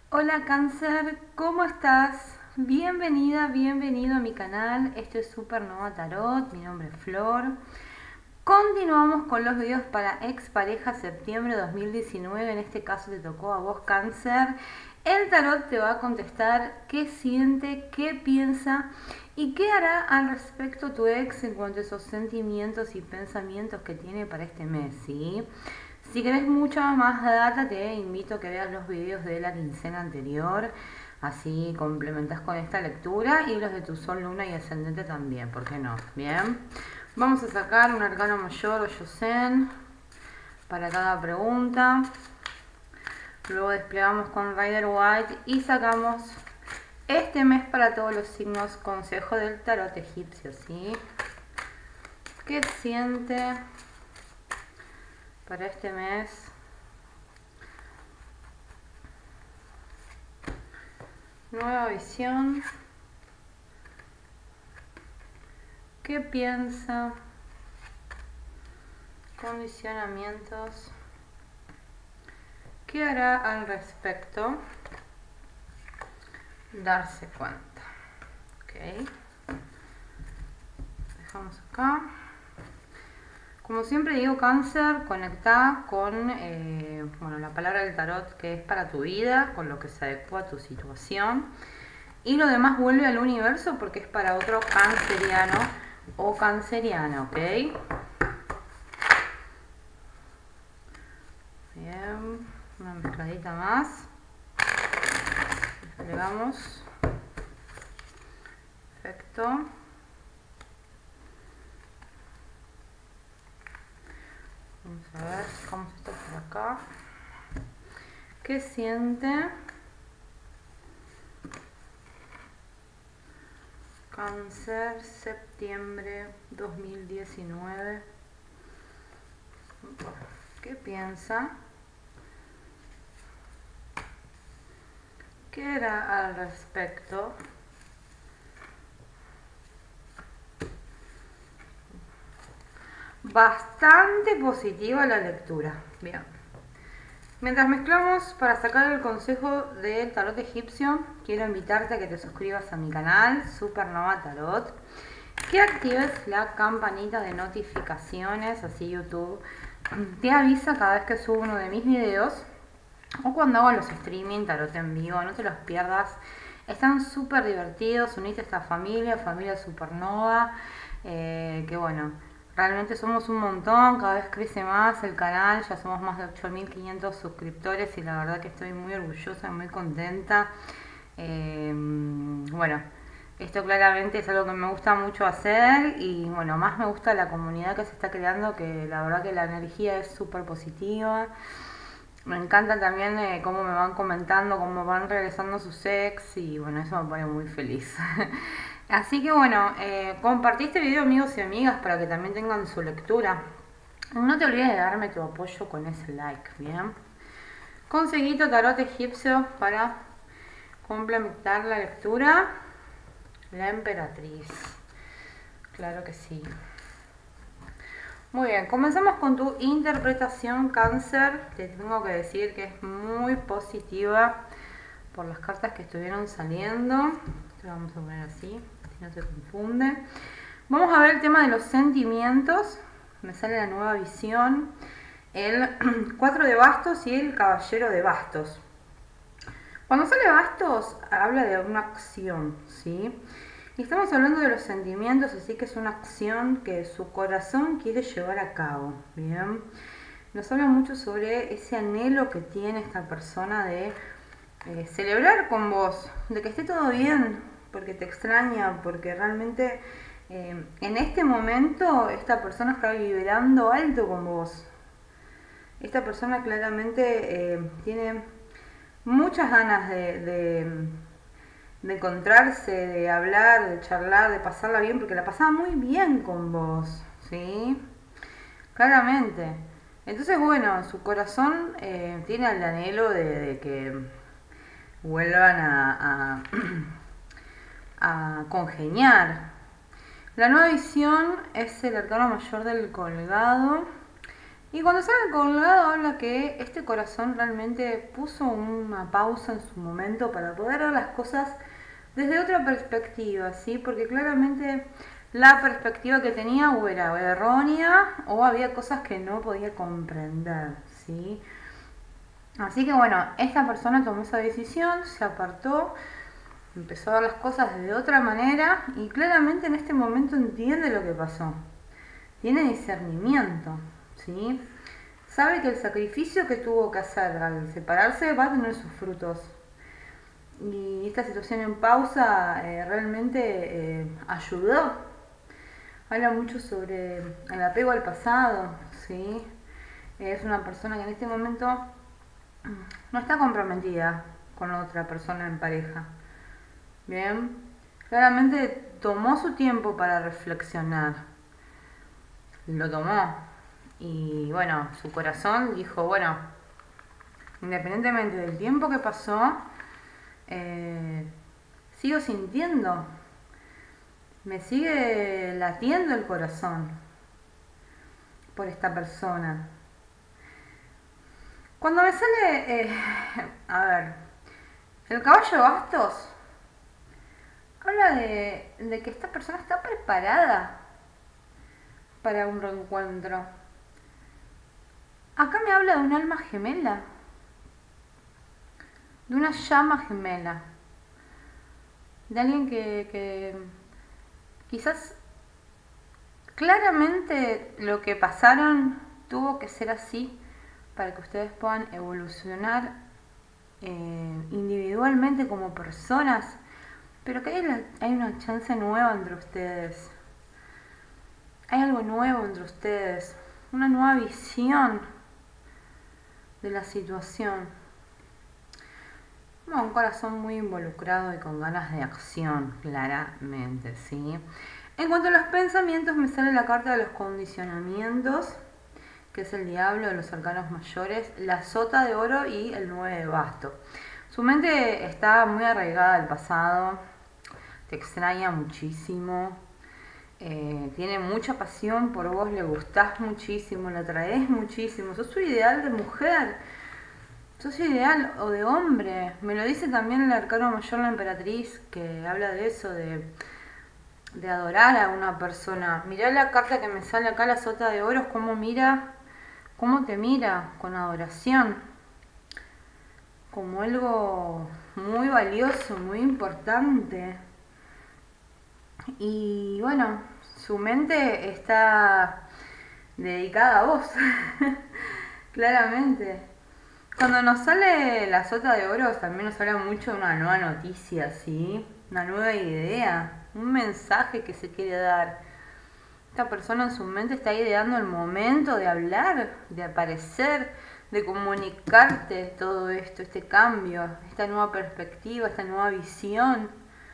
Hola Cáncer, ¿cómo estás? Bienvenida, bienvenido a mi canal. Esto es Supernova Tarot, mi nombre es Flor. Continuamos con los videos para expareja septiembre 2019. En este caso te tocó a vos, Cáncer. El tarot te va a contestar qué siente, qué piensa y qué hará al respecto tu ex en cuanto a esos sentimientos y pensamientos que tiene para este mes, ¿sí? Si querés mucha más data, te invito a que veas los videos de la quincena anterior. Así complementas con esta lectura y los de tu sol, luna y ascendente también, ¿por qué no? Bien. Vamos a sacar un arcano mayor o Yosen para cada pregunta. Luego desplegamos con Rider White y sacamos este mes para todos los signos, consejo del tarot egipcio, ¿sí? ¿Qué siente para este mes? Nueva visión. ¿Qué piensa? Condicionamientos. ¿Qué hará al respecto? Darse cuenta. Ok. Dejamos acá. Como siempre digo, Cáncer, conecta con la palabra del tarot que es para tu vida, con lo que se adecua a tu situación. Y lo demás vuelve al universo porque es para otro canceriano o canceriana, ¿ok? Bien, una mezcladita más. Desplegamos. Perfecto. Vamos a ver, sacamos esto por acá. ¿Qué siente? Cáncer, septiembre 2019. ¿Qué piensa? ¿Qué era al respecto? Bastante positiva la lectura. Bien. Mientras mezclamos, para sacar el consejo del tarot egipcio, quiero invitarte a que te suscribas a mi canal Supernova Tarot, que actives la campanita de notificaciones, así YouTube te avisa cada vez que subo uno de mis videos o cuando hago los streaming tarot en vivo. No te los pierdas, están súper divertidos. Unite a esta familia Supernova, que bueno, realmente somos un montón, cada vez crece más el canal, ya somos más de 8.500 suscriptores y la verdad que estoy muy orgullosa y muy contenta. Bueno, esto claramente es algo que me gusta mucho hacer y bueno, más me gusta la comunidad que se está creando, que la verdad que la energía es súper positiva. Me encanta también cómo me van comentando, cómo van regresando sus ex y bueno, eso me pone muy feliz. Así que bueno, compartí este video amigos y amigas para que también tengan su lectura. No te olvides de darme tu apoyo con ese like, ¿bien? Consejito tarot egipcio para complementar la lectura. La emperatriz. Claro que sí. Muy bien, comenzamos con tu interpretación, Cáncer. Te tengo que decir que es muy positiva por las cartas que estuvieron saliendo. Te vamos a poner así, si no se confunde. Vamos a ver el tema de los sentimientos. Me sale la nueva visión. El 4 de bastos y el caballero de bastos. Cuando sale bastos, habla de una acción, ¿sí? Y estamos hablando de los sentimientos, así que es una acción que su corazón quiere llevar a cabo, ¿bien? Nos habla mucho sobre ese anhelo que tiene esta persona de celebrar con vos, de que esté todo bien, porque te extraña, porque realmente en este momento esta persona está vibrando alto con vos. Esta persona claramente tiene muchas ganas de encontrarse, de hablar, de charlar, de pasarla bien, porque la pasaba muy bien con vos, ¿sí? Claramente. Entonces, bueno, su corazón tiene el anhelo de que vuelvan a congeniar. La nueva visión es el arcano mayor del colgado Y cuando sale el colgado habla que este corazón realmente puso una pausa en su momento para poder ver las cosas desde otra perspectiva, ¿sí? Porque claramente la perspectiva que tenía o era errónea o había cosas que no podía comprender, ¿sí? Así que bueno, esta persona tomó esa decisión, se apartó, empezó a ver las cosas de otra manera y claramente en este momento entiende lo que pasó. Tiene discernimiento, ¿sí? Sabe que el sacrificio que tuvo que hacer al separarse va a tener sus frutos. Y esta situación en pausa realmente ayudó. Habla mucho sobre el apego al pasado, ¿sí? Es una persona que en este momento no está comprometida con otra persona en pareja. Bien, claramente tomó su tiempo para reflexionar. Lo tomó. Y bueno, su corazón dijo, bueno, independientemente del tiempo que pasó, sigo sintiendo, me sigue latiendo el corazón por esta persona. Cuando me sale, a ver, el caballo de bastos, habla de que esta persona está preparada para un reencuentro. Acá me habla de un alma gemela, de una llama gemela, de alguien que quizás claramente lo que pasaron tuvo que ser así para que ustedes puedan evolucionar individualmente como personas, pero que hay una chance nueva entre ustedes, hay algo nuevo entre ustedes, una nueva visión de la situación. Bueno, un corazón muy involucrado y con ganas de acción, claramente, ¿sí? En cuanto a los pensamientos, me sale la carta de los condicionamientos, que es el diablo de los arcanos mayores, la sota de oro y el 9 de bastos. Su mente está muy arraigada al pasado, te extraña muchísimo, tiene mucha pasión por vos, le gustás muchísimo, la atraes muchísimo, sos su ideal de mujer, sos ideal o de hombre. Me lo dice también el arcano mayor, la emperatriz, que habla de eso, de adorar a una persona. Mirá la carta que me sale acá, la sota de oros, cómo te mira con adoración, como algo muy valioso, muy importante. Y bueno, su mente está dedicada a vos, claramente. Cuando nos sale la sota de oros también nos habla mucho de una nueva noticia, ¿sí? Una nueva idea, un mensaje que se quiere dar. Esta persona en su mente está ideando el momento de hablar, de aparecer, de comunicarte todo esto, este cambio, esta nueva perspectiva, esta nueva visión.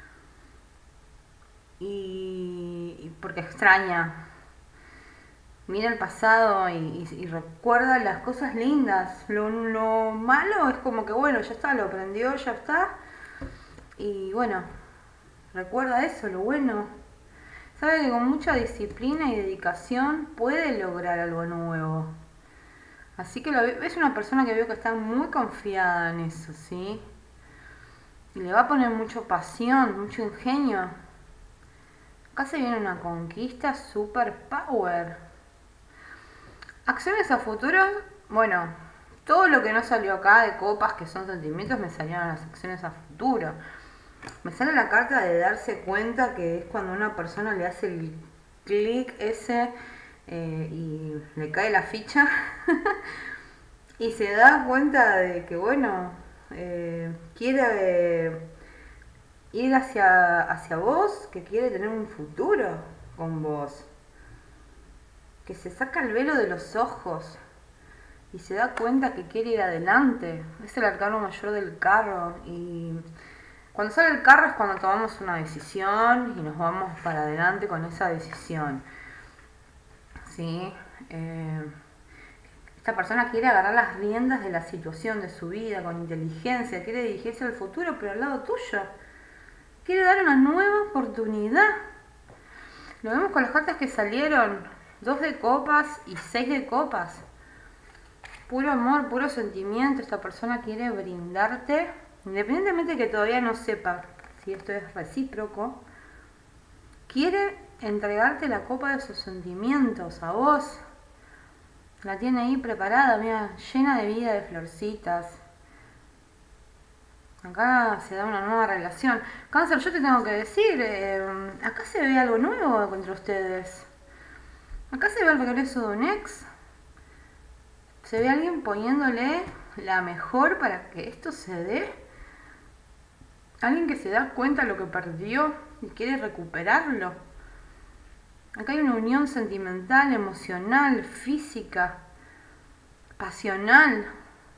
Y porque extraña. Mira el pasado y recuerda las cosas lindas. Lo malo es como que bueno, ya está, lo aprendió, ya está. Y bueno, recuerda eso, lo bueno. Sabe que con mucha disciplina y dedicación puede lograr algo nuevo. Así que es una persona que veo que está muy confiada en eso, ¿sí? Y le va a poner mucha pasión, mucho ingenio. Acá se viene una conquista super power. Acciones a futuro, bueno, todo lo que no salió acá de copas, que son sentimientos, me salieron las acciones a futuro. Me sale la carta de darse cuenta, que es cuando una persona le hace el clic ese y le cae la ficha y se da cuenta de que, bueno, quiere ir hacia vos, que quiere tener un futuro con vos, que se saca el velo de los ojos y se da cuenta que quiere ir adelante. Es el arcano mayor del carro, y cuando sale el carro es cuando tomamos una decisión y nos vamos para adelante con esa decisión, ¿sí? Esta persona quiere agarrar las riendas de la situación, de su vida, con inteligencia, quiere dirigirse al futuro, pero al lado tuyo. Quiere dar una nueva oportunidad. Lo vemos con las cartas que salieron, 2 de copas y 6 de copas. puro amor, puro sentimiento. Esta persona quiere brindarte, independientemente de que todavía no sepa si esto es recíproco, quiere entregarte la copa de sus sentimientos a vos. La tiene ahí preparada, mira, llena de vida, de florcitas. Acá se da una nueva relación. Cáncer, yo te tengo que decir, acá se ve algo nuevo entre ustedes. Acá se ve el regreso de un ex. Se ve alguien poniéndole la mejor para que esto se dé. Alguien que se da cuenta de lo que perdió y quiere recuperarlo. Acá hay una unión sentimental, emocional, física, pasional.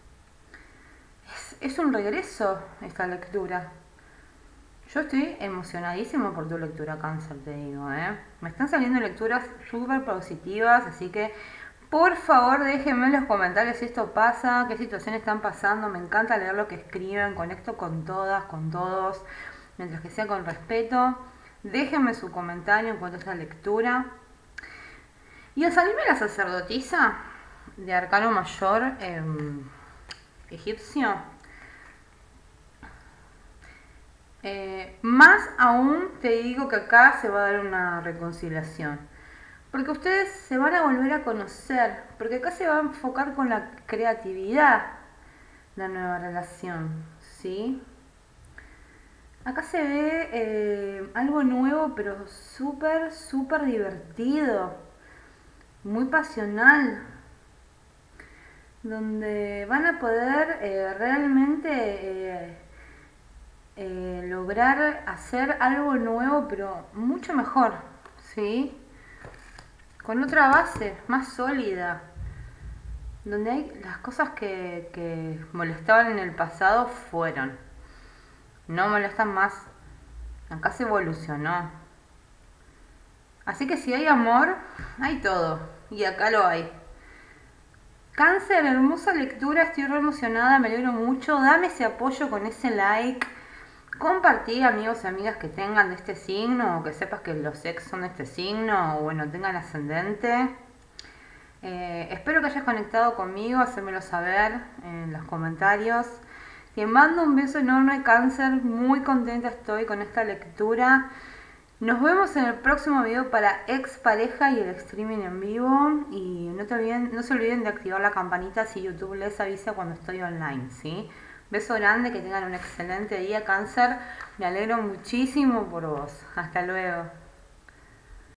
Es un regreso esta lectura. Yo estoy emocionadísima por tu lectura, Cáncer, te digo, ¿eh? Me están saliendo lecturas súper positivas, así que por favor déjenme en los comentarios si esto pasa, qué situaciones están pasando. Me encanta leer lo que escriben, conecto con todas, con todos, mientras que sea con respeto. Déjenme su comentario en cuanto a esta lectura. Y al salirme la sacerdotisa de Arcano Mayor egipcio, más aún te digo que acá se va a dar una reconciliación. Porque ustedes se van a volver a conocer. Porque acá se va a enfocar con la creatividad la nueva relación. ¿Sí? Acá se ve algo nuevo, pero súper, súper divertido. Muy pasional. Donde van a poder realmente lograr hacer algo nuevo, pero mucho mejor. ¿Sí? Con otra base, más sólida. Donde hay las cosas que molestaban en el pasado fueron. No molestan más. Acá se evolucionó. Así que si hay amor, hay todo. Y acá lo hay. Cáncer, hermosa lectura, estoy re emocionada, me alegro mucho. Dame ese apoyo con ese like. Compartí amigos y amigas que tengan de este signo, o que sepas que los ex son de este signo, o bueno, tengan ascendente. Espero que hayas conectado conmigo, hacérmelo saber en los comentarios. Te mando un beso enorme, Cáncer, muy contenta estoy con esta lectura. Nos vemos en el próximo video para ex pareja y el streaming en vivo. Y no se olviden de activar la campanita si YouTube les avisa cuando estoy online, ¿sí? Beso grande, que tengan un excelente día, Cáncer. Me alegro muchísimo por vos. Hasta luego.